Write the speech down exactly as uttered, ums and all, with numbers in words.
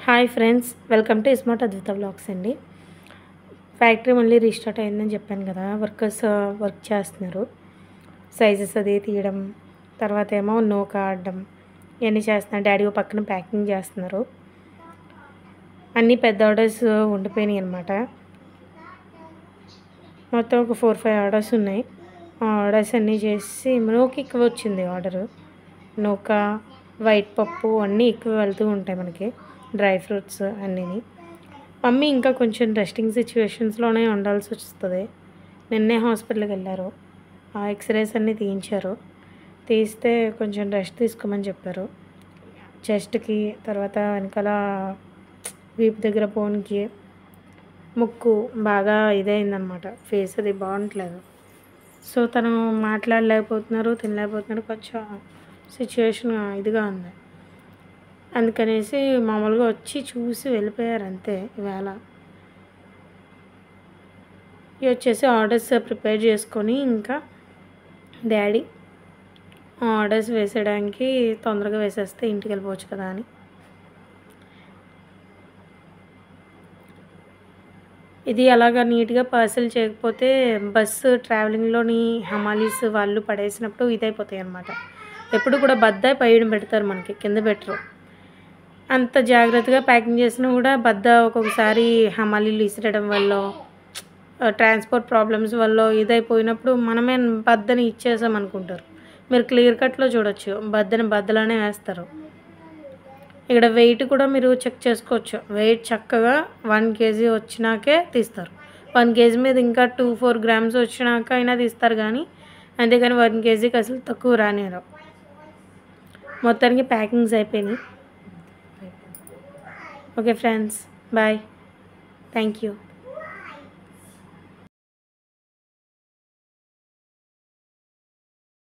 Hi friends, welcome to smart Advitha vlogs అండి. Factory మళ్ళీ restart అయిందని చెప్పాను కదా. వర్కర్స్ వర్క్ చేస్తున్నారు. సైజెస్ అది తీయడం, తర్వాత ఏమో నూక ఆడడం ఇవన్నీ చేస్తున్నారు. డాడీ ఓ పక్కన ప్యాకింగ్ చేస్తున్నారు. అన్నీ పెద్ద ఆర్డర్స్ ఉండిపోయినాయి అనమాట. మొత్తం ఒక ఫోర్ ఫైవ్ ఆర్డర్స్ ఉన్నాయి. ఆ ఆర్డర్స్ అన్నీ చేసి నూక ఎక్కువ వచ్చింది. ఆర్డరు నూక, వైట్ పప్పు అన్నీ ఎక్కువ వెళ్తూ ఉంటాయి మనకి, డ్రై ఫ్రూట్స్ అన్నీని. మమ్మీ ఇంకా కొంచెం రెస్టింగ్ సిచ్యువేషన్స్లోనే ఉండాల్సి వస్తుంది. నిన్నే హాస్పిటల్కి వెళ్ళారు. ఆ ఎక్స్రేస్ అన్నీ తీయించారు. తీస్తే కొంచెం రెస్ట్ తీసుకోమని చెప్పారు. చెస్ట్కి, తర్వాత వెనకాల వీపు దగ్గర బోన్కి, ముక్కు బాగా ఇదైందనమాట. ఫేస్ అది బాగుంటలేదు. సో తను మాట్లాడలేకపోతున్నారు, తినలేకపోతున్నారు. కొంచెం సిచ్యువేషన్ ఇదిగా ఉంది. అందుకనేసి మామూలుగా వచ్చి చూసి వెళ్ళిపోయారు అంతే. ఇవాళ ఇవి వచ్చేసి ఆర్డర్స్ ప్రిపేర్ చేసుకొని ఇంకా డాడీ ఆర్డర్స్ వేసేయడానికి తొందరగా వేసేస్తే ఇంటికి వెళ్ళిపోవచ్చు కదా అని. ఇది అలాగా నీట్గా పార్సల్ చేయకపోతే బస్సు ట్రావెలింగ్లోని హమాలీస్ వాళ్ళు పడేసినప్పుడు ఇదైపోతాయి అన్నమాట. ఎప్పుడు కూడా బద్దాయి పైన పెడతారు, మనకి కింద పెట్టరు. అంత జాగ్రత్తగా ప్యాకింగ్ చేసినా కూడా బద్ద ఒక్కొక్కసారి హమాలీలు ఇసిరడం వల్ల, ట్రాన్స్పోర్ట్ ప్రాబ్లమ్స్ వల్ల ఇదైపోయినప్పుడు మనమే బద్దని ఇచ్చేసాం అనుకుంటారు. మీరు క్లియర్ కట్లో చూడొచ్చు, బద్దని బద్దలానే వేస్తారు. ఇక్కడ వెయిట్ కూడా మీరు చెక్ చేసుకోవచ్చు. వెయిట్ చక్కగా వన్ కేజీ వచ్చినాకే తీస్తారు. వన్ కేజీ మీద ఇంకా టూ ఫోర్ గ్రామ్స్ వచ్చినాక అయినా తీస్తారు కానీ, అంతేగాని వన్ కేజీకి అసలు తక్కువ రానిరు. మొత్తానికి ప్యాకింగ్స్ అయిపోయినాయి. Okay friends, bye, thank you.